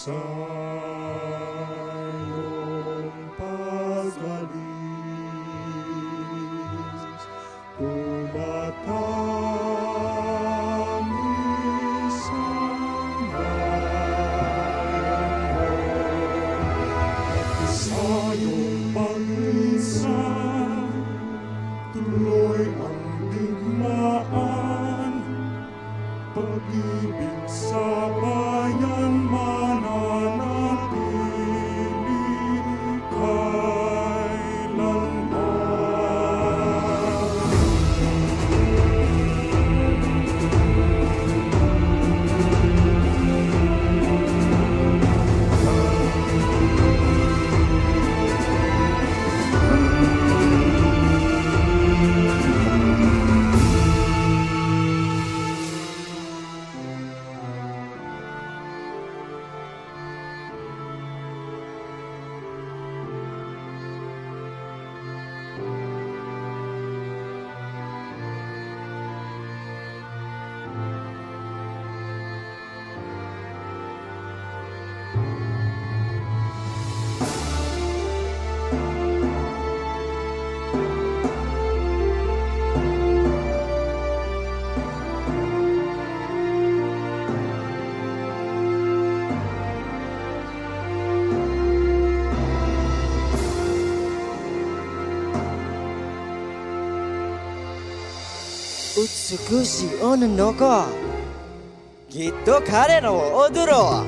sa iyong pag-alis, tumatangis ang bayan mo. Sa iyong pag-minsan, tuloy ang digmaan, pag-ibig sa bayan mananatili 美しい女の子、きっと彼のを踊ろう。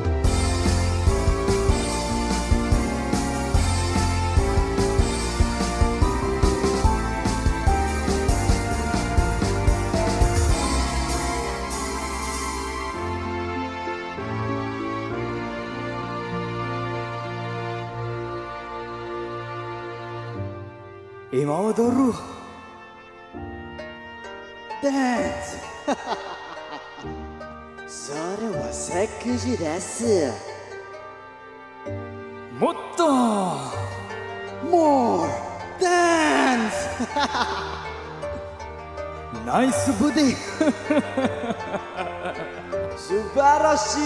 今踊るダンスそれはセクシーです。もっともうダンスナイスボディ素晴らしい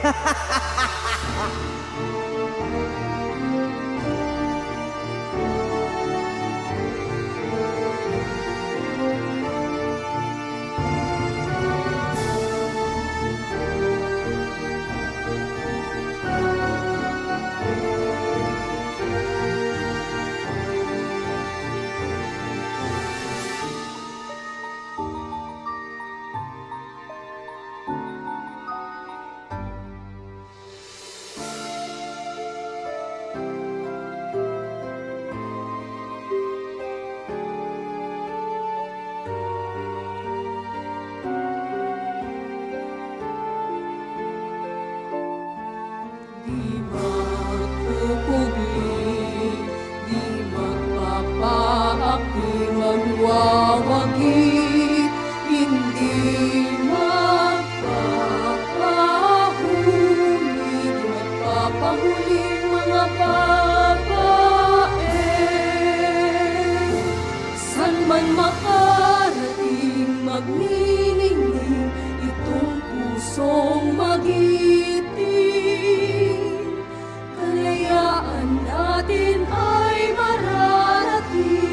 Wawagi, hindi magpapahuli, hindi magpapahuli mga babae. San man makarating, magniningning itong pusong magiting. Kalayaan natin ay mararating.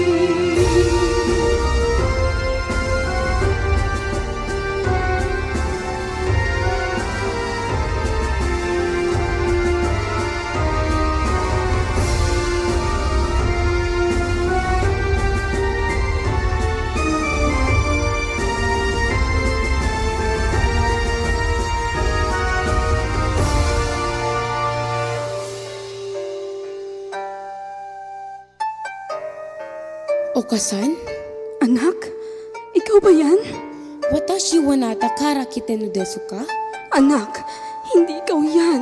Okasan? Anak? Ikaw ba yan? Watashi wa natakara kitenu desu ka? Anak, hindi ikaw yan.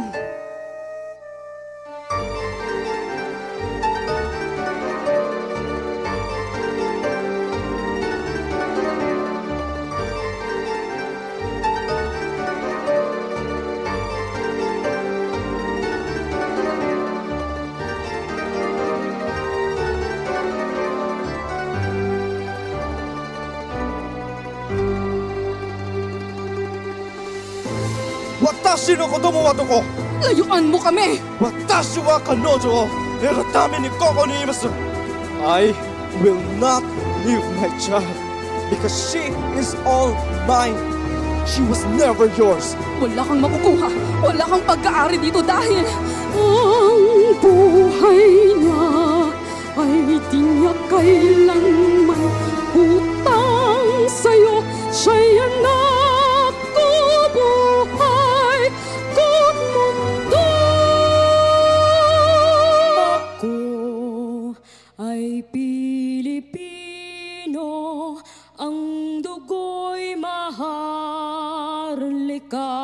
Watashi no kotomo wa doko? Layuan mo kami! 私は彼女を得るためにここにいます。I will not leave my child because she is all mine. She was never yours. Wala kang makukuha. Wala kang pag-aari dito dahil ang buhay niya ay di niya kailanman utang sa'yo. Siya'y anak ko, buhay ko't mundo. Ako ay Pilipino, ang dugo'y maharlika.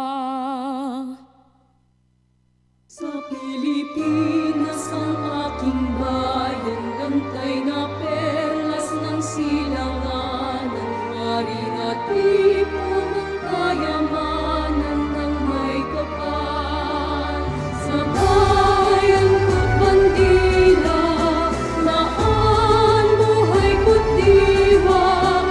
Sa Pilipinas ang aking bayan, gantay na perlas ng silanganan, maring at ipon ng kayamanan ng may kapal. Sa bayan ko't bandila, laan buhay ko't diwa,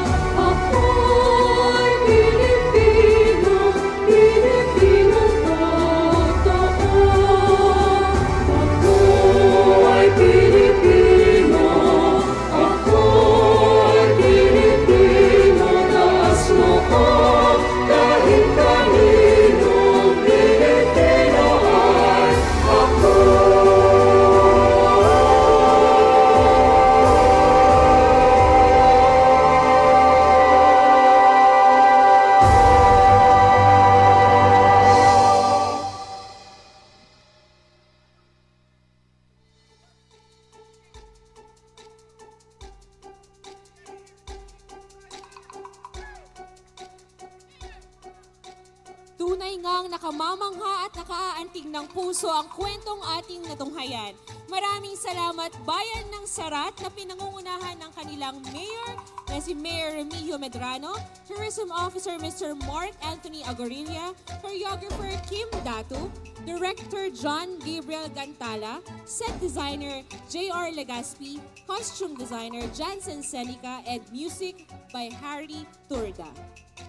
ako'y Pilipino, Pilipinong totoo. Ako ay Pilipino, ako ay Pilipino, taas noo, kahit kaninong Pilipino ay ako. Tunay ngang nakamamangha at nakaaantig ng puso ang kwentong ating natunghayan. Maraming salamat Bayan ng Sarrat na pinangungunahan ng kanilang mayor na si Mayor Remigio Medrano, Tourism Officer Mr. Mark Anthony Agorilla, Choreographer Kim Datu, Director John Gabriel Gantala, Set Designer J.R. Legaspi, Costume Designer Jansen Seneca, and Music by Harry Turda.